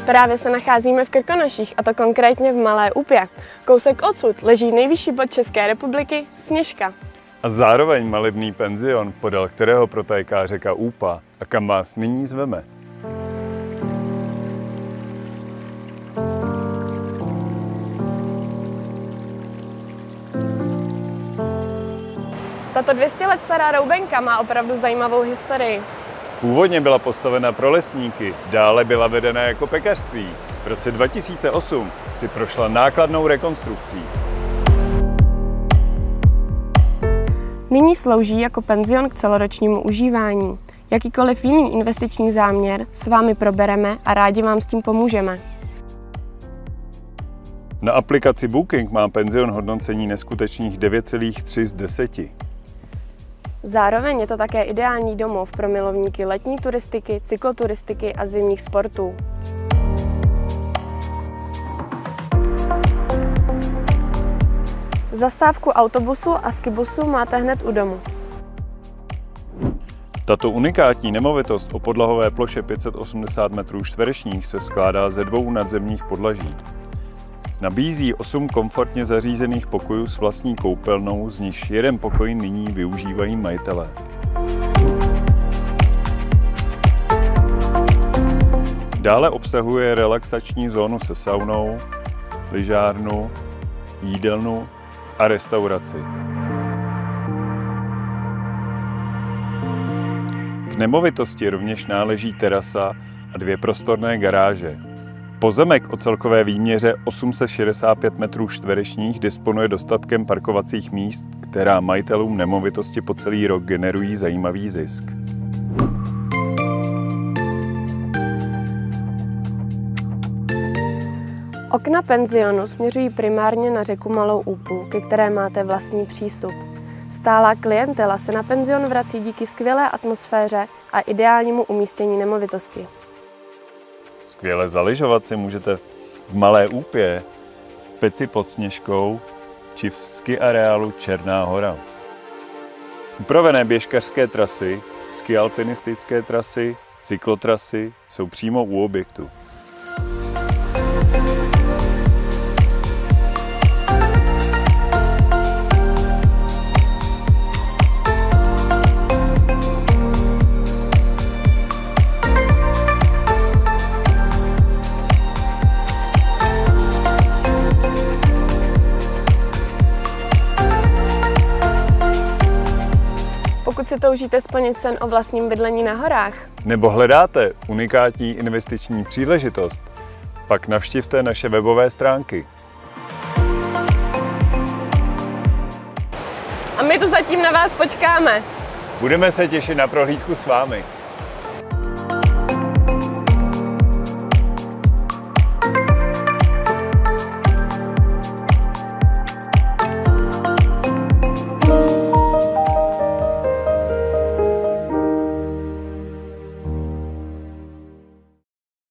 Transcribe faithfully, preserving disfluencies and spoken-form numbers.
Právě se nacházíme v Krkonoších, a to konkrétně v Malé Úpě. Kousek odsud leží nejvyšší bod České republiky Sněžka. A zároveň malebný penzion, podél kterého protéká řeka Úpa a kam vás nyní zveme. Tato dvě stě let stará roubenka má opravdu zajímavou historii. Původně byla postavena pro lesníky, dále byla vedena jako pekařství. V roce dva tisíce osm si prošla nákladnou rekonstrukcí. Nyní slouží jako penzion k celoročnímu užívání. Jakýkoliv jiný investiční záměr s vámi probereme a rádi vám s tím pomůžeme. Na aplikaci Booking má penzion hodnocení neskutečných devět celá tři z deseti. Zároveň je to také ideální domov pro milovníky letní turistiky, cykloturistiky a zimních sportů. Zastávku autobusu a skibusu máte hned u domu. Tato unikátní nemovitost o podlahové ploše pět set osmdesát metrů čtverečních se skládá ze dvou nadzemních podlaží. Nabízí osm komfortně zařízených pokojů s vlastní koupelnou, z nichž jeden pokoj nyní využívají majitelé. Dále obsahuje relaxační zónu se saunou, lyžárnu, jídelnu a restauraci. K nemovitosti rovněž náleží terasa a dvě prostorné garáže. Pozemek o celkové výměře osm set šedesát pět metrů čtverečních disponuje dostatkem parkovacích míst, která majitelům nemovitosti po celý rok generují zajímavý zisk. Okna penzionu směřují primárně na řeku Malou Úpu, ke které máte vlastní přístup. Stálá klientela se na penzion vrací díky skvělé atmosféře a ideálnímu umístění nemovitosti. Skvěle zalyžovat si můžete v Malé Úpě, v Peci pod Sněžkou či v ski areálu Černá hora. Upravené běžkařské trasy, ski alpinistické trasy, cyklotrasy jsou přímo u objektu. Pokud si toužíte splnit sen o vlastním bydlení na horách, nebo hledáte unikátní investiční příležitost, pak navštivte naše webové stránky. A my tu zatím na vás počkáme. Budeme se těšit na prohlídku s vámi.